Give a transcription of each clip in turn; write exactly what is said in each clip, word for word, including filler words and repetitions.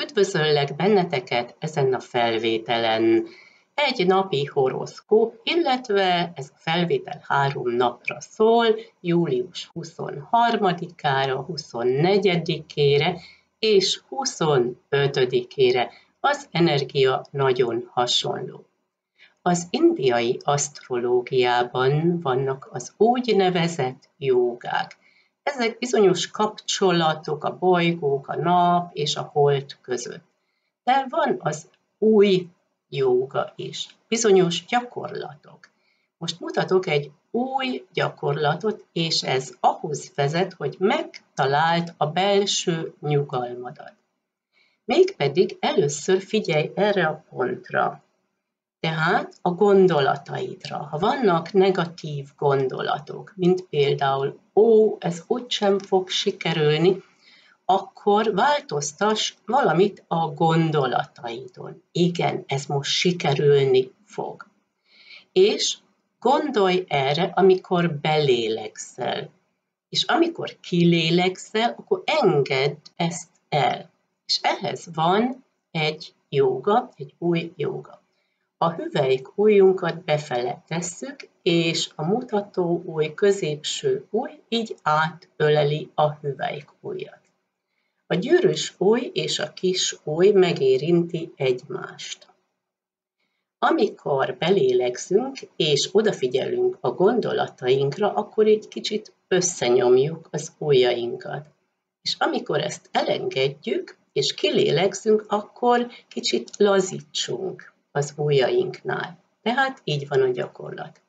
Üdvözöllek benneteket ezen a felvételen. Egy napi horoszkóp, illetve ez a felvétel három napra szól, július huszonharmadikára, huszonnegyedikére és huszonötödikére. Az energia nagyon hasonló. Az indiai asztrológiában vannak az úgynevezett jógák. Ezek bizonyos kapcsolatok a bolygók, a nap és a hold között. De van az új jóga is, bizonyos gyakorlatok. Most mutatok egy új gyakorlatot, és ez ahhoz vezet, hogy megtaláld a belső nyugalmadat. Mégpedig először figyelj erre a pontra. Tehát a gondolataidra. Ha vannak negatív gondolatok, mint például, ó, ez úgysem fog sikerülni, akkor változtass valamit a gondolataidon. Igen, ez most sikerülni fog. És gondolj erre, amikor belélegzel. És amikor kilélegzel, akkor engedd ezt el. És ehhez van egy jóga, egy új jóga. A hüvelyk ujjunkat befele tesszük, és a mutató ujj, középső ujj így átöleli a hüvelyk ujjat. A gyűrűs ujj és a kis ujj megérinti egymást. Amikor belélegzünk és odafigyelünk a gondolatainkra, akkor egy kicsit összenyomjuk az ujjainkat. És amikor ezt elengedjük és kilélegzünk, akkor kicsit lazítsunk az ujjainknál. Tehát így van a gyakorlat.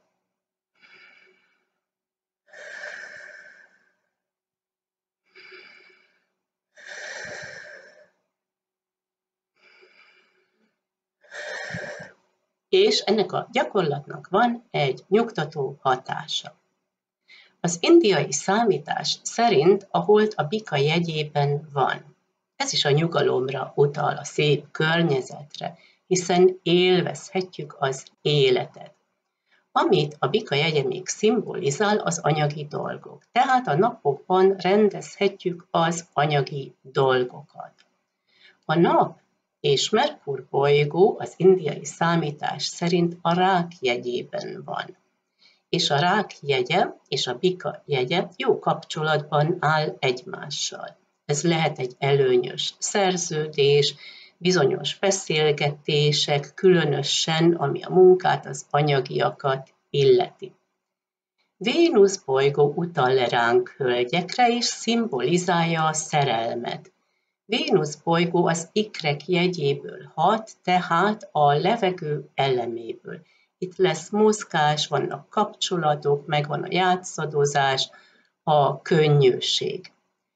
És ennek a gyakorlatnak van egy nyugtató hatása. Az indiai számítás szerint a hold a bika jegyében van. Ez is a nyugalomra utal, a szép környezetre, hiszen élvezhetjük az életet. Amit a bika jegye még szimbolizál, az anyagi dolgok. Tehát a napokban rendezhetjük az anyagi dolgokat. A nap és Merkur bolygó az indiai számítás szerint a rák jegyében van. És a rák jegye és a bika jegye jó kapcsolatban áll egymással. Ez lehet egy előnyös szerződés, bizonyos beszélgetések, különösen ami a munkát, az anyagiakat illeti. Vénusz bolygó utal ránk hölgyekre, és szimbolizálja a szerelmet. Vénusz bolygó az ikrek jegyéből hat, tehát a levegő eleméből. Itt lesz mozgás, vannak kapcsolatok, megvan a játszadozás, a könnyűség.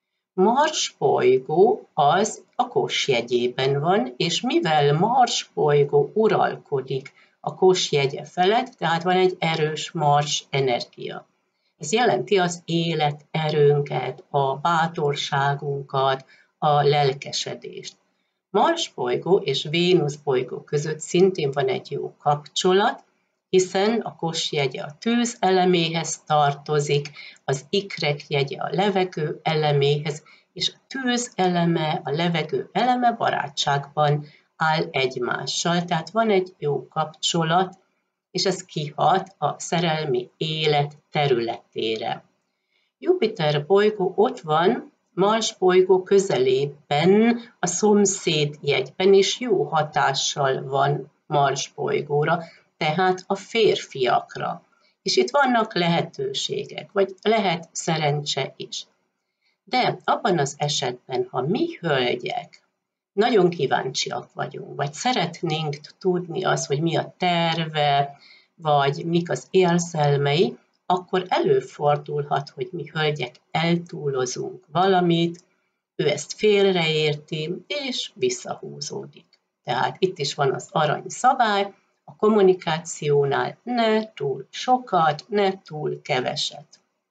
Mars bolygó az a Kos jegyében van, és mivel Mars bolygó uralkodik a Kos jegye felett, tehát van egy erős Mars energia. Ez jelenti az életerőnket, a bátorságunkat, a lelkesedést. Mars bolygó és Vénusz bolygó között szintén van egy jó kapcsolat, hiszen a Kos jegye a tűz eleméhez tartozik, az ikrek jegye a levegő eleméhez, és a tűz eleme, a levegő eleme barátságban áll egymással, tehát van egy jó kapcsolat, és ez kihat a szerelmi élet területére. Jupiter bolygó ott van, Mars bolygó közelében, a szomszéd jegyben, és jó hatással van Mars bolygóra, tehát a férfiakra. És itt vannak lehetőségek, vagy lehet szerencse is. De abban az esetben, ha mi hölgyek nagyon kíváncsiak vagyunk, vagy szeretnénk tudni azt, hogy mi a terve, vagy mik az érzelmei, akkor előfordulhat, hogy mi hölgyek eltúlozunk valamit, ő ezt félreérti, és visszahúzódik. Tehát itt is van az arany szabály, a kommunikációnál ne túl sokat, ne túl keveset.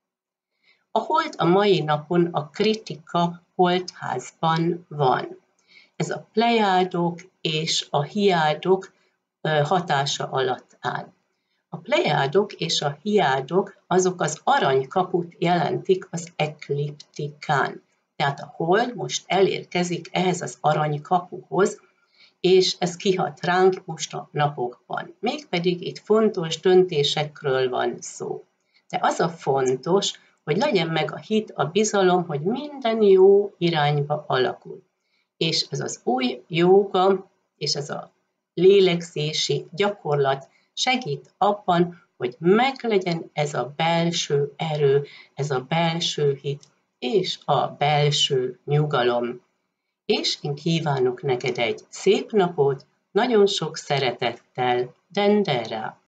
A hold a mai napon a kritika holdházban van. Ez a plejádok és a hiádok hatása alatt áll. A plejádok és a hiádok azok az aranykaput jelentik az ekliptikán. Tehát a hold most elérkezik ehhez az aranykapuhoz, és ez kihat ránk most a napokban. Mégpedig itt fontos döntésekről van szó. De az a fontos, hogy legyen meg a hit, a bizalom, hogy minden jó irányba alakul. És ez az új jóga, és ez a lélegzési gyakorlat segít abban, hogy meglegyen ez a belső erő, ez a belső hit, és a belső nyugalom. És én kívánok neked egy szép napot, nagyon sok szeretettel, Dendera!